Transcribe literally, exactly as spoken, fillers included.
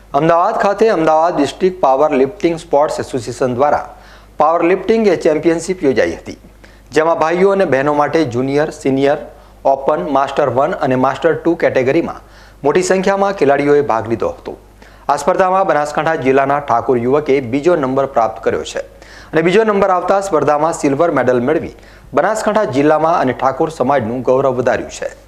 અમદાવાદ ખાતે Ahmedabad district power lifting sports association દ્વારા power lifting એ ચેમ્પિયનશિપ યોજાઈ હતી, જેમાં ભાઈઓ અને બહેનો માટે junior, senior, open, master one અને માસ્ટર ટુ કેટેગરીમાં મોટી સંખ્યામાં ખેલાડીઓએ ભાગ લીધો હતો। આ સ્પર્ધામાં બનાસકાંઠા જિલ્લાના ઠાકોર યુવકે બીજો નંબર પ્રાપ્ત કર્યો છે અને બીજો નંબર આવતા સ્પર્ધામાં સિલ્વર મેડલ મેળવી બનાસકાંઠા જિલ્લામાં અને ઠાકોર સમાજનું ગૌરવ વધાર્યું છે।